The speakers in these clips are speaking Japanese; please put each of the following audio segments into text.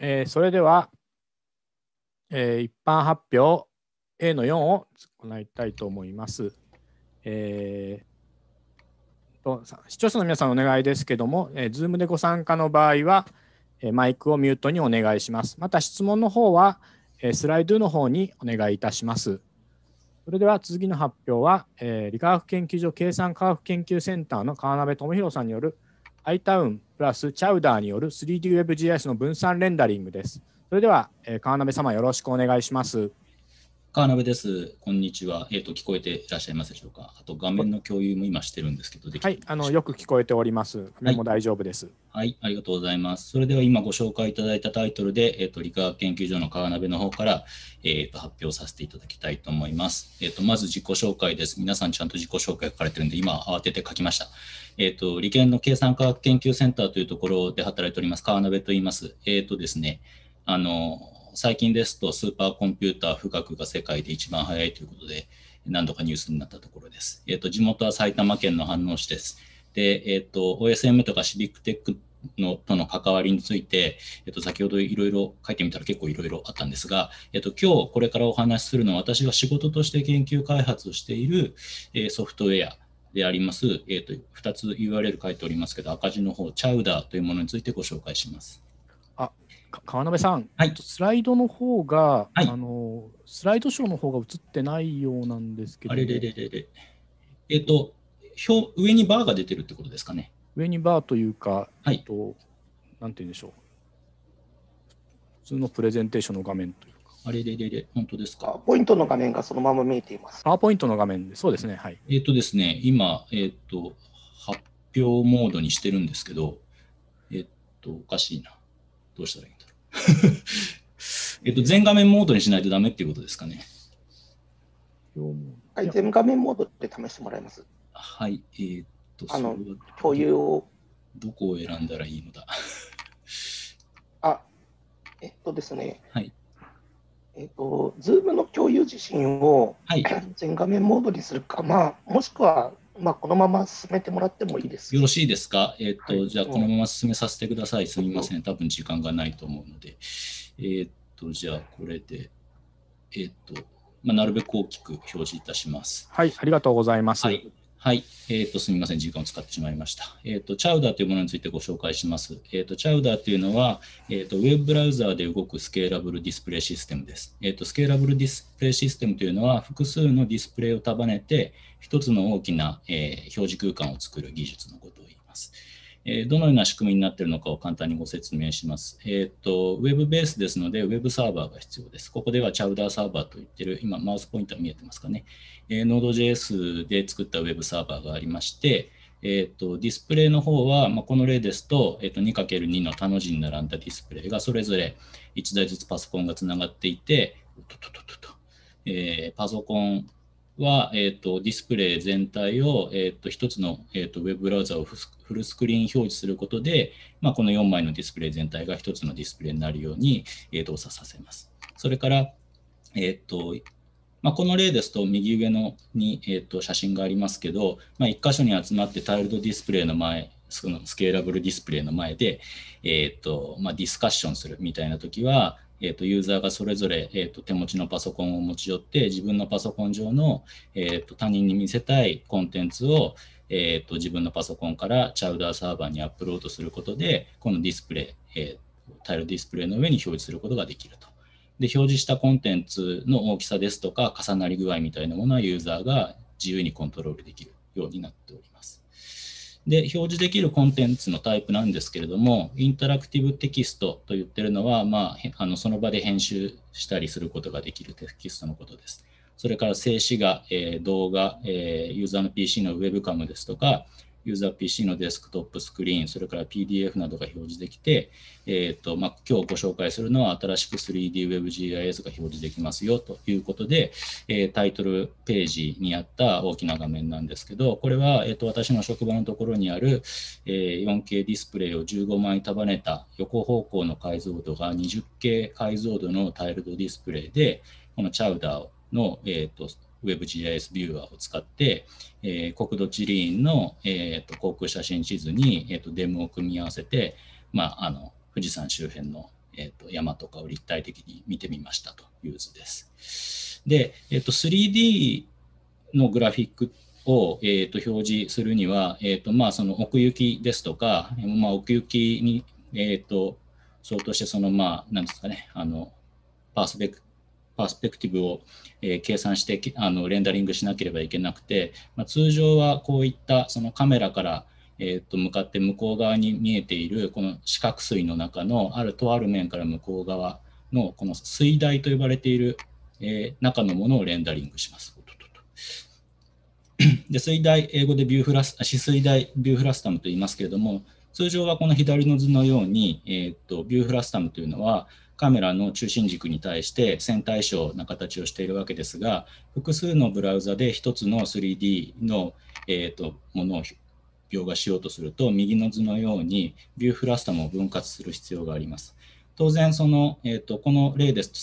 それでは、一般発表 A の4を行いたいと思います。視聴者の皆さんお願いですけども、Zoom でご参加の場合は、マイクをミュートにお願いします。また質問の方は、スライドの方にお願いいたします。それでは次の発表は、理化学研究所計算科学研究センターの川辺智弘さんによる iTown プラスチャウダーによる 3DWebGIS の分散レンダリングです。それでは、川辺様よろしくお願いします。 川辺です。こんにちは。聞こえていらっしゃいますでしょうか。あと画面の共有も今してるんですけど、 はい、よく聞こえております。画面も大丈夫です。 はい、ありがとうございます。それでは今ご紹介いただいたタイトルで、理化学研究所の川辺の方から、発表させていただきたいと思います。まず自己紹介です。皆さんちゃんと自己紹介書かれてるんで、今慌てて書きました。理研の計算科学研究センターというところで働いております、川辺と言います。ですね、最近ですとスーパーコンピューター富岳が世界で一番早いということで何度かニュースになったところです。地元は埼玉県の飯能市です。で、OSM とかシビックテックとの関わりについて、先ほどいろいろ書いてみたら結構いろいろあったんですが、今日これからお話しするのは私が仕事として研究開発をしている、ソフトウェアであります、2つ URL 書いておりますけど、赤字の方、チャウダーというものについてご紹介します。 川辺さん、 はい、 スライドの方が、 はい、 スライドショーの方が映ってないようなんですけども。 上にバーが出てるってことですかね。 上にバーというか、 はい、 なんて言うんでしょう。普通のプレゼンテーションの画面というか。 本当ですか。 パワーポイントの画面がそのまま見えています。 パワーポイントの画面で、そうですね。はい。 ですね、今、発表モードにしてるんですけど、おかしいな。どうしたらいいんだろう。全画面モードにしないとダメっていうことですかね。 はい、全画面モードで試してもらいます。 はい。 共有を。 どこを選んだらいいのだ。 ですね。 はい。 Zoom の共有自身を、 はい、 全画面モードにするか、もしくは、このまま進めてもらってもいいです。 よろしいですか。じゃあこのまま進めさせてください。すみません。多分時間がないと思うので。じゃあこれで、なるべく大きく表示いたします。 はい、ありがとうございます。 はい。すみません。時間を使ってしまいました。チャウダーというものについてご紹介します。チャウダーというのは、ウェブブラウザーで動くスケーラブルディスプレイシステムです。スケーラブルディスプレイシステムというのは、複数のディスプレイを束ねて、一つの大きな、表示空間を作る技術のことを言います。どのような仕組みになっているのかを簡単にご説明します。ウェブベースですので、ウェブサーバーが必要です。ここではチャウダーサーバーと言っている、今、マウスポインター見えてますかね。Node.js で作ったウェブサーバーがありまして、ディスプレイの方は、この例ですと、2×2 の他の字に並んだディスプレイがそれぞれ1台ずつパソコンがつながっていて、パソコンは、ディスプレイ全体を、一つの、ウェブブラウザをフルスクリーン表示することで、この4枚のディスプレイ全体が一つのディスプレイになるように、動作させます。それから、この例ですと右上に、写真がありますけど、1箇所に集まってタイルドディスプレイの前、そのスケーラブルディスプレイの前で、ディスカッションするみたいなときは、ユーザーがそれぞれ、手持ちのパソコンを持ち寄って自分のパソコン上の、他人に見せたいコンテンツを、自分のパソコンからチャウダーサーバーにアップロードすることでこのディスプレイ、タイルディスプレイの上に表示することができると。で、表示したコンテンツの大きさですとか重なり具合みたいなものはユーザーが自由にコントロールできるようになっております。で、表示できるコンテンツのタイプなんですけれども、インタラクティブテキストと言ってるのは、その場で編集したりすることができるテキストのことです。それから静止画、動画、ユーザーの PC のウェブカムですとか、ユーザー PC のデスクトップスクリーン、それから PDF などが表示できて、今日ご紹介するのは新しく 3DWebGIS が表示できますよということで、タイトルページにあった大きな画面なんですけど、これは、私の職場のところにある、4K ディスプレイを15枚束ねた横方向の解像度が 20K 解像度のタイルドディスプレイで、このチャウダーの、WebGIS ビューアーを使って、国土地理院の、航空写真地図に、デムを組み合わせて、富士山周辺の、 山とかを立体的に見てみましたという図です。で、3D のグラフィックを、表示するには、その奥行きですとか、奥行きに、相当してなんですかね、パースペクティブを、計算してレンダリングしなければいけなくて、通常はこういったそのカメラから、向かって向こう側に見えているこの四角錐の中のとある面から向こう側のこの錐台と呼ばれている、中のものをレンダリングします。で錐台、英語で止水台ビューフラスタムと言いますけれども、通常はこの左の図のように、ビューフラスタムというのはカメラの中心軸に対して線対称な形をしているわけですが、複数のブラウザで一つの 3D の、ものを描画しようとすると、右の図のようにビューフラスタムを分割する必要があります。当然この例ですと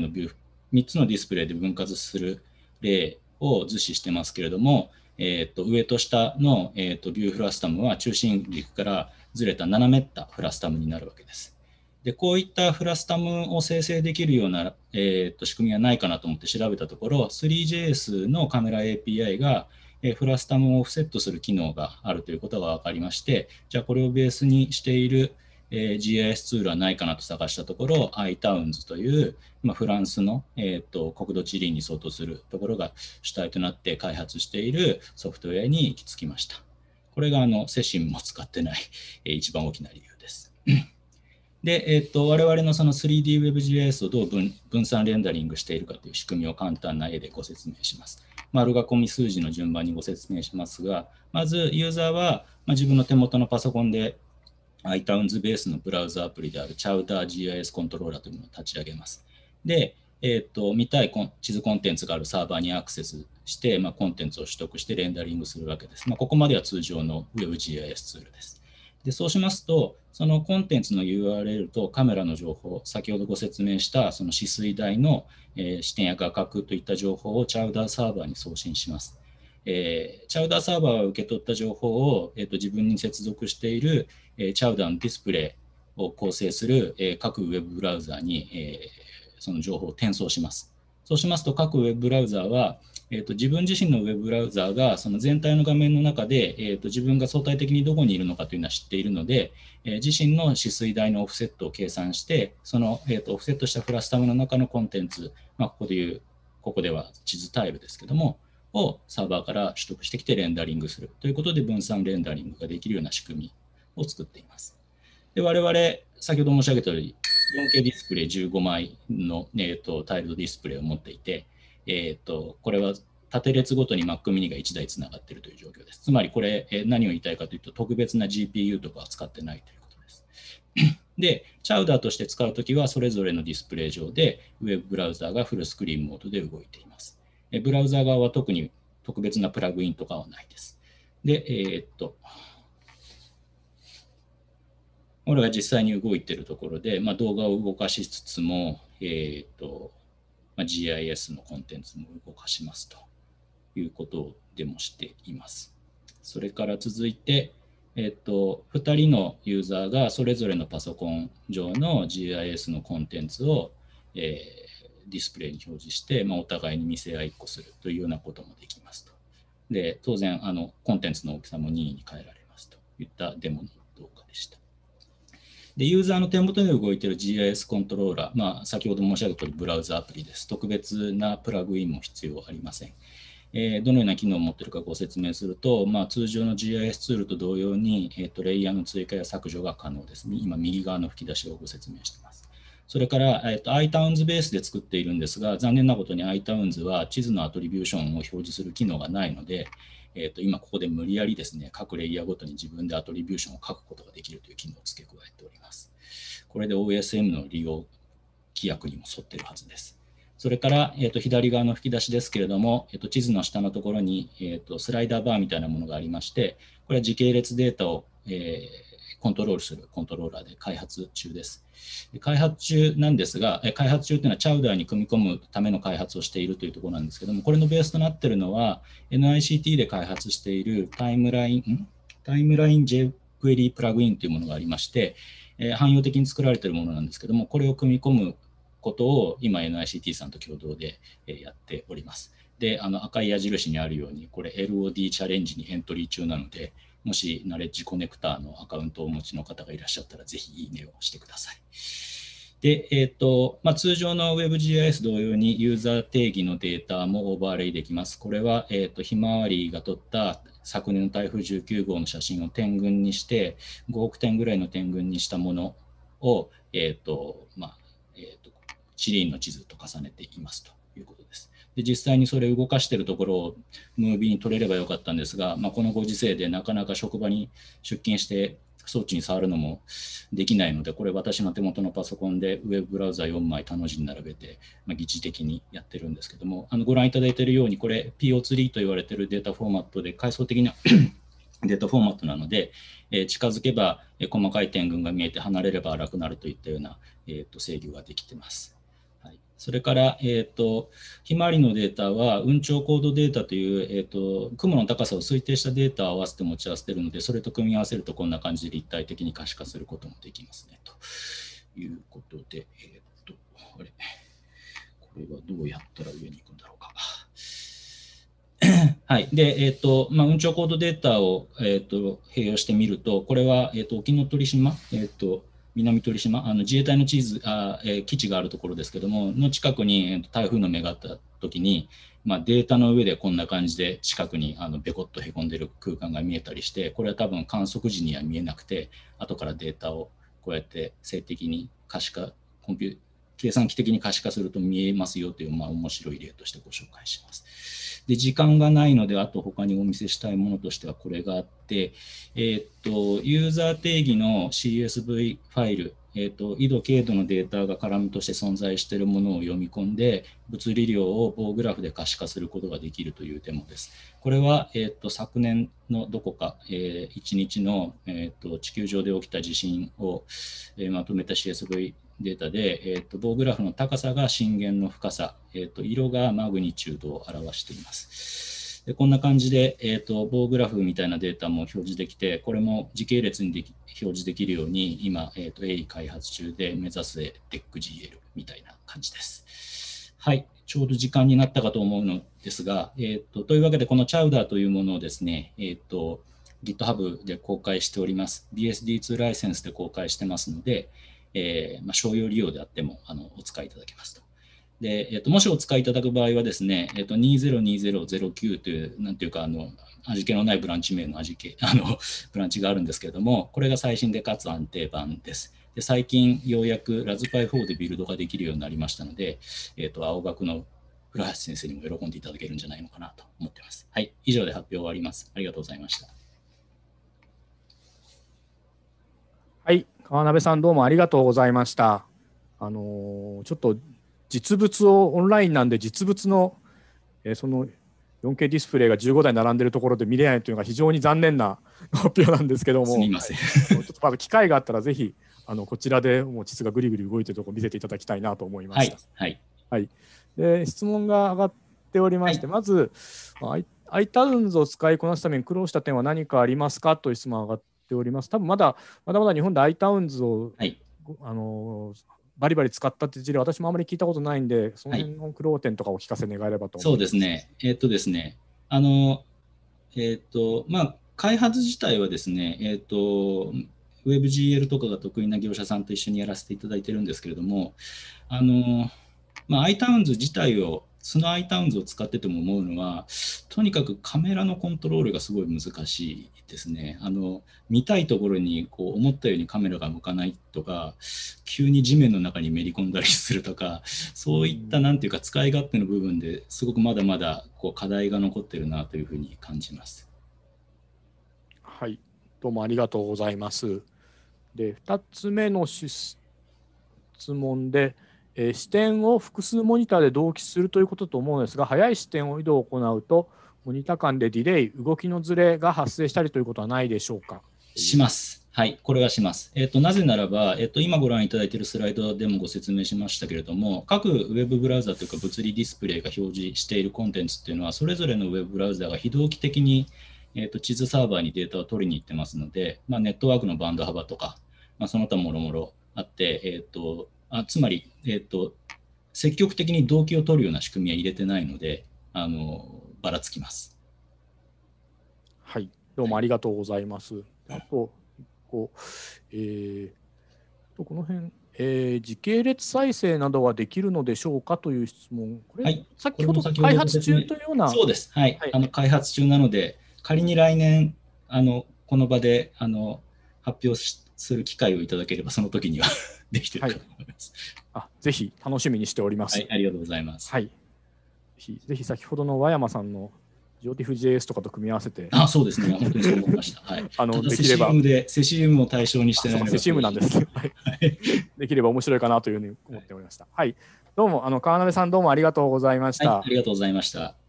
3つのディスプレイで分割する例を図示してますけれども、上と下の、ビューフラスタムは中心軸からずれた斜めったフラスタムになるわけです。でこういったフラスタムを生成できるような、仕組みはないかなと思って調べたところ、3JS のカメラ API がフラスタムをオフセットする機能があるということが分かりまして、じゃあこれをベースにしているGIS ツールはないかなと探したところ、iTowns という、フランスの、国土地理に相当するところが主体となって開発しているソフトウェアに行き着きました。これがセシンも使ってない、一番大きな理由です。で、我々のその 3DWebGIS をどう分散レンダリングしているかという仕組みを簡単な絵でご説明します。丸囲み数字の順番にご説明しますが、まずユーザーは自分の手元のパソコンでiTowns ベースのブラウザアプリである ChowderGIS コントローラーというものを立ち上げます。で、見たい地図コンテンツがあるサーバーにアクセスして、コンテンツを取得してレンダリングするわけです。ここまでは通常の WebGIS ツールです。でそうしますと、そのコンテンツの URL とカメラの情報、先ほどご説明したその止水台の、視点や画角といった情報を Chowder サーバーに送信します。Chowder サーバーが受け取った情報を、自分に接続している、Chowder のディスプレイを構成する、各ウェブブラウザに、その情報を転送します。そうしますと、各ウェブブラウザは、自分自身のウェブブラウザがその全体の画面の中で、自分が相対的にどこにいるのかというのは知っているので、自身の止水台のオフセットを計算して、その、オフセットしたフラスタムの中のコンテンツ、ここでは地図タイルですけども、をサーバーから取得してきてレンダリングするということで分散レンダリングができるような仕組みを作っています。で我々、先ほど申し上げたように 4K ディスプレイ15枚の、タイルドディスプレイを持っていて、これは縦列ごとに Mac mini が1台つながっているという状況です。つまりこれ、何を言いたいかというと、特別な GPU とかは使ってないということです。で、Chowder として使うときは、それぞれのディスプレイ上で、ウェブブラウザーがフルスクリーンモードで動いています。ブラウザー側は特に特別なプラグインとかはないです。で、これが実際に動いているところで、動画を動かしつつも、GIS のコンテンツも動かしますということをデモしています。それから続いて、2人のユーザーがそれぞれのパソコン上の GIS のコンテンツを、ディスプレイに表示して、お互いに見せ合いっこするというようなこともできますと。で、当然コンテンツの大きさも任意に変えられますといったデモの動画でした。でユーザーの手元で動いている GIS コントローラー、先ほど申し上げた通りブラウザアプリです。特別なプラグインも必要ありません。どのような機能を持っているかご説明すると、通常の GIS ツールと同様に、レイヤーの追加や削除が可能です。今、右側の吹き出しをご説明しています。それから、iTowns ベースで作っているんですが、残念なことに iTowns は地図のアトリビューションを表示する機能がないので、今ここで無理やりですね、各レイヤーごとに自分でアトリビューションを書くことができるという機能を付け加えております。これで OSM の利用規約にも沿っているはずです。それから、左側の吹き出しですけれども、地図の下のところに、スライダーバーみたいなものがありまして、これは時系列データを、コントロールするコントローラーで開発中です。開発中なんですが、開発中というのはChowderに組み込むための開発をしているというところなんですけども、これのベースとなっているのは NICT で開発しているタイムライン jQuery プラグインというものがありまして、 汎用的に作られているものなんですけども、これを組み込むことを今 NICT さんと共同でやっております。で、赤い矢印にあるように、これ LOD チャレンジにエントリー中なので、もしナレッジコネクターのアカウントをお持ちの方がいらっしゃったら、ぜひいいねをしてください。で、通常の WebGIS 同様にユーザー定義のデータもオーバーレイできます。これは、ひまわりが撮った昨年の台風19号の写真を点群にして、5億点ぐらいの点群にしたものを、地理院の地図と重ねていますということです。で、実際にそれを動かしているところをムービーに撮れればよかったんですが、このご時世でなかなか職場に出勤して装置に触るのもできないので、これ私の手元のパソコンでウェブブラウザ4枚他の字に並べて、疑似的にやってるんですけども、ご覧いただいているように、これ PO3 と言われているデータフォーマットで階層的なデータフォーマットなので、近づけば細かい点群が見えて離れれば荒くなるといったような、制御ができています。はい、それから、ひまわりのデータは雲頂高度データという、雲の高さを推定したデータを合わせて持ち合わせているので、それと組み合わせるとこんな感じで立体的に可視化することもできますね。ということで、これはどうやったら上に行くんだろうか。はい。で、雲頂高度データを、併用してみると、これは、沖ノ鳥島、南鳥島、自衛隊の基地があるところですけども、の近くに台風の目があったときに、データの上でこんな感じで近くにべこっとへこんでる空間が見えたりして、これは多分観測時には見えなくて、後からデータをこうやって静的に可視化、計算機的に可視化すると見えますよという、面白い例としてご紹介します。で、時間がないので、あと他にお見せしたいものとしてはこれがあって、ユーザー定義の CSV ファイル、緯度、経度のデータがカラムとして存在しているものを読み込んで、物理量を棒グラフで可視化することができるというデモです。これは、昨年のどこか、1日の、地球上で起きた地震を、まとめた CSV データで、棒グラフの高さが震源の深さ、色がマグニチュードを表しています。でこんな感じで、棒グラフみたいなデータも表示できて、これも時系列に表示できるように、今、鋭意開発中で目指す DECGL みたいな感じです。はい、ちょうど時間になったかと思うのですが、というわけで、このチャウダーというものをですね、GitHub で公開しております。BSD2 ライセンスで公開してますので、商用利用であってもお使いいただけますと。で、もしお使いいただく場合はですね、202009という、なんていうか、味気のないブランチ名のブランチがあるんですけれども、これが最新でかつ安定版です。で、最近ようやくラズパイ4でビルドができるようになりましたので、青学の古橋先生にも喜んでいただけるんじゃないのかなと思っています。はい、以上で発表終わります。ありがとうございました。 はい、川鍋さんどうもありがとうございました。ちょっと実物をオンラインなんで実物の、その 4K ディスプレイが15台並んでいるところで見れないというのが非常に残念な発表なんですけども、 すみません。 ちょっとまだ機会があったらぜひこちらでもう地図がぐりぐり動いているところを見せていただきたいなと思いました。 はいはい。で質問が上がっておりまして、まず iTowns を使いこなすために苦労した点は何かありますかという質問が上がっております。多分まだ日本で iTowns を、バリバリ使ったっていう事例、私もあまり聞いたことないんで、その辺の苦労点とかお聞かせ願えればと思います。 そうですね。開発自体はですね、WebGL とかが得意な業者さんと一緒にやらせていただいてるんですけれども、iTowns 自体を、その iTowns を使ってても思うのは、とにかくカメラのコントロールがすごい難しいですね。見たいところに思ったようにカメラが向かないとか、急に地面の中にめり込んだりするとか、そういったなんていうか使い勝手の部分ですごくまだまだ課題が残ってるなというふうに感じます。 はい、どうもありがとうございます。で、2つ目の質問で、視点を複数モニターで同期するということと思うんですが、速い視点を移動を行うと、モニター間でディレイ、動きのずれが発生したりということはないでしょうか。 します。はい、これはします。なぜならば、今ご覧いただいているスライドでもご説明しましたけれども、各ウェブブラウザというか物理ディスプレイが表示しているコンテンツっていうのは、それぞれのウェブブラウザが非同期的に地図サーバーにデータを取りに行ってますので、ネットワークのバンド幅とか、 その他もろもろあって、つまり、積極的に動機を取るような仕組みは入れてないので、ばらつきます。 はい、どうもありがとうございます。あと、この辺、時系列再生などはできるのでしょうかという質問、これ、 はい、 先ほど開発中というような。 そうです、はい、 はい、 開発中なので、仮に来年、この場で発表する機会をいただければ、その時にはできているかと思います。 はい、ぜひ楽しみにしております。 はい、ありがとうございます。 はい、ぜひ先ほどの和山さんのJOTIF.js とかと組み合わせて。 そうですね、本当にそう思いました。はい、 できればセシウムを対象にしてないのがセシウムなんですね。はい、できれば面白いかなというふうに思っておりました。はい、どうも川辺さん、どうもありがとうございました。 はい、ありがとうございました。